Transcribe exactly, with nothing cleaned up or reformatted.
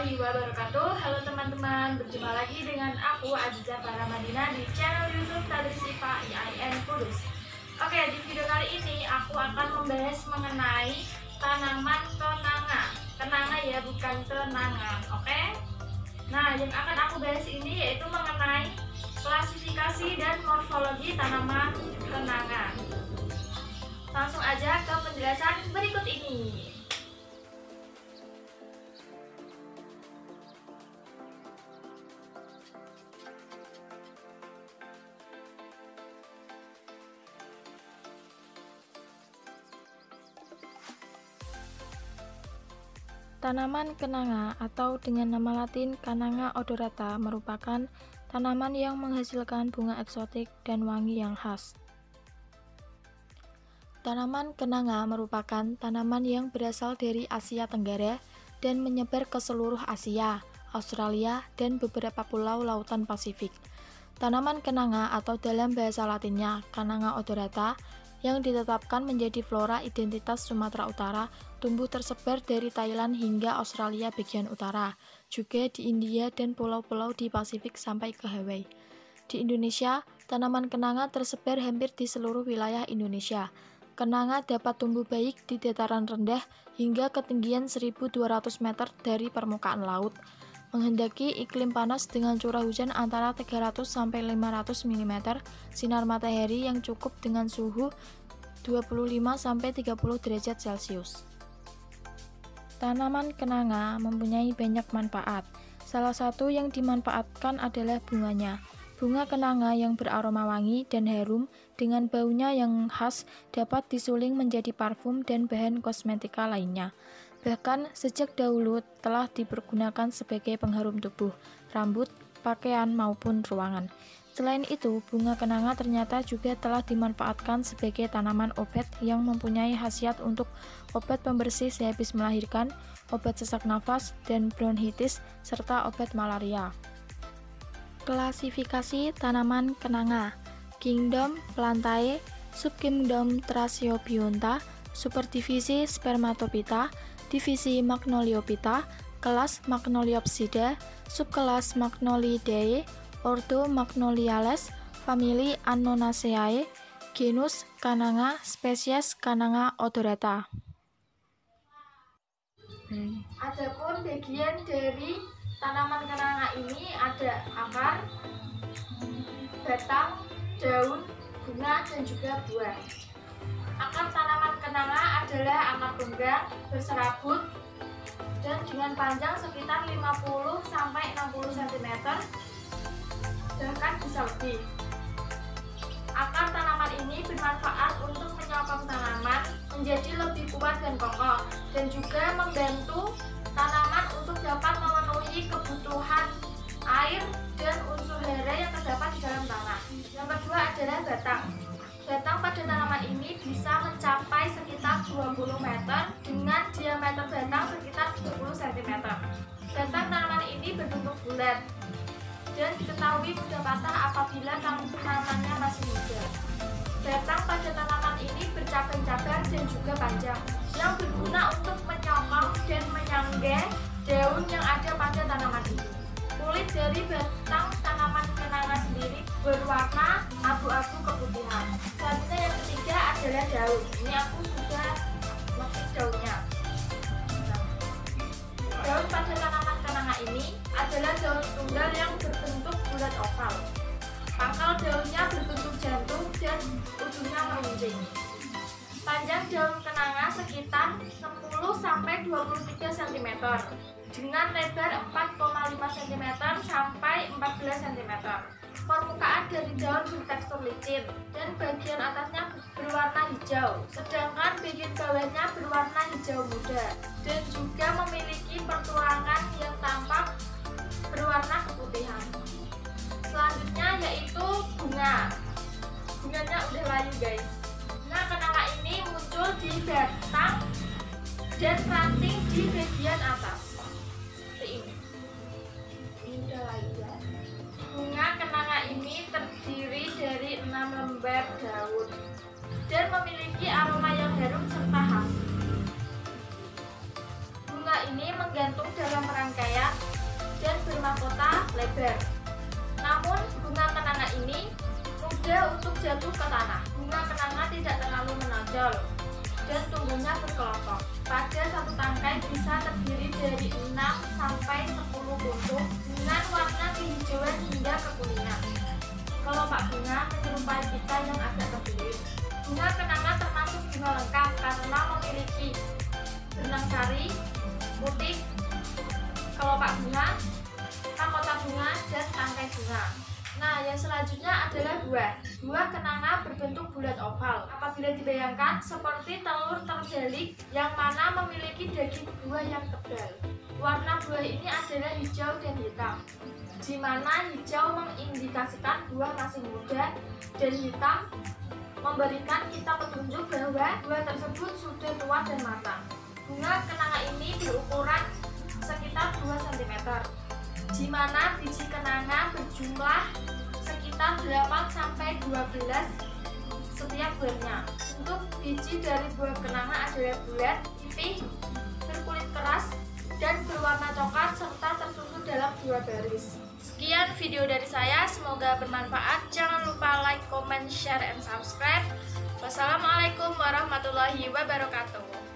warahmatullahi wabarakatuh. Halo teman-teman, berjumpa lagi dengan aku Azizah Paramadina di channel YouTube Tadris I P A I A I N Kudus. Oke, di video kali ini aku akan membahas mengenai tanaman kenanga. Kenanga ya, bukan kenangan. Oke. Nah, yang akan aku bahas ini yaitu mengenai klasifikasi dan morfologi tanaman kenanga. Langsung aja ke penjelasan berikut ini. Tanaman kenanga atau dengan nama latin Cananga odorata merupakan tanaman yang menghasilkan bunga eksotik dan wangi yang khas. Tanaman kenanga merupakan tanaman yang berasal dari Asia Tenggara dan menyebar ke seluruh Asia, Australia, dan beberapa pulau lautan Pasifik. Tanaman kenanga atau dalam bahasa latinnya Cananga odorata yang ditetapkan menjadi flora identitas Sumatera Utara, tumbuh tersebar dari Thailand hingga Australia bagian utara, juga di India dan pulau-pulau di Pasifik sampai ke Hawaii. Di Indonesia, tanaman kenanga tersebar hampir di seluruh wilayah Indonesia. Kenanga dapat tumbuh baik di dataran rendah hingga ketinggian seribu dua ratus meter dari permukaan laut, menghendaki iklim panas dengan curah hujan antara tiga ratus sampai lima ratus milimeter, sinar matahari yang cukup dengan suhu dua puluh lima sampai tiga puluh derajat Celcius. Tanaman kenanga mempunyai banyak manfaat. Salah satu yang dimanfaatkan adalah bunganya. Bunga kenanga yang beraroma wangi dan harum dengan baunya yang khas dapat disuling menjadi parfum dan bahan kosmetika lainnya. Bahkan sejak dahulu telah dipergunakan sebagai pengharum tubuh, rambut, pakaian maupun ruangan. Selain itu, bunga kenanga ternyata juga telah dimanfaatkan sebagai tanaman obat yang mempunyai khasiat untuk obat pembersih sehabis melahirkan, obat sesak nafas dan bronkitis, serta obat malaria. Klasifikasi tanaman kenanga: Kingdom Plantae, Subkingdom Thraciobionta, Superdivisi Spermatophyta, Divisi Magnoliophyta, kelas Magnoliopsida, subkelas Magnoliidae, ordo Magnoliales, famili Annonaceae, genus Cananga, spesies Cananga odorata. Hmm. Adapun bagian dari tanaman kenanga ini ada akar, batang, daun, bunga, dan juga buah. Akar tanaman kenanga adalah akar tunggang, berserabut, dan dengan panjang sekitar lima puluh sampai enam puluh sentimeter, bahkan bisa lebih. Akar tanaman ini bermanfaat untuk menyokong tanaman menjadi lebih kuat dan kokoh, dan juga membantu tanaman untuk dapat memenuhi kebutuhan air dan unsur hara yang terdapat di dalam tanah. Yang kedua adalah batang. Batang pada tanaman ini bisa mencapai sekitar dua puluh meter dengan diameter batang sekitar tujuh puluh sentimeter. Batang tanaman ini berbentuk bulat dan diketahui mudah patah apabila tanamannya masih muda. Batang pada tanaman ini bercabang-cabang dan juga panjang, yang berguna untuk menyokong dan menyangga daun yang ada pada tanaman ini. Kulit dari batang tanaman kenanga sendiri berwarna abu-abu keputihan. Selanjutnya yang ketiga adalah daun. Ini aku sudah maksud daunnya. Daun pada tanaman kenanga ini adalah daun tunggal yang berbentuk bulat oval. Pangkal daunnya berbentuk jantung dan ujungnya meruncing. Panjang daun kenanga sekitar sepuluh sampai dua puluh tiga sentimeter dengan lebar empat koma lima sentimeter sampai empat belas sentimeter. Permukaan dari daun bertekstur licin dan bagian atasnya berwarna hijau, sedangkan bagian bawahnya berwarna hijau muda dan juga memiliki pertulangan yang tampak berwarna keputihan. Selanjutnya yaitu bunga. Bunganya udah layu guys. Nah, kenanga ini muncul di batang dan ranting di bagian atas. Seperti ini. Ini udah layu ya. Bunga kenanga ini terdiri dari enam lembar daun dan memiliki aroma yang harum serta khas. Bunga ini menggantung dalam rangkaian lebar. Namun bunga kenanga ini mudah untuk jatuh ke tanah. Bunga kenanga tidak terlalu menonjol dan tumbuhnya berkelompok. Pada satu tangkai bisa terdiri dari enam sampai sepuluh puntung dengan warna kehijauan hingga kekuningan. Kelopak bunga menyerupai pita yang agak terbirit. Bunga kenanga termasuk bunga lengkap karena memiliki benang sari, putih, kelopak bunga, mahkota bunga, dan tangkai bunga. Nah, yang selanjutnya adalah buah. Buah kenanga berbentuk bulat oval. Apabila dibayangkan seperti telur terbalik yang mana memiliki daging buah yang tebal. Warna buah ini adalah hijau dan hitam, di mana hijau mengindikasikan buah masih muda dan hitam memberikan kita petunjuk bahwa buah tersebut sudah tua dan matang. Bunga kenanga ini berukuran sekitar dua sentimeter, di mana biji kenanga berjumlah sekitar delapan sampai dua belas setiap buahnya. Bentuk biji dari buah kenanga adalah bulat, pipih, berkulit keras, dan berwarna coklat serta tersusun dalam dua baris. Sekian video dari saya, semoga bermanfaat. Jangan lupa like, comment, share, and subscribe. Wassalamualaikum warahmatullahi wabarakatuh.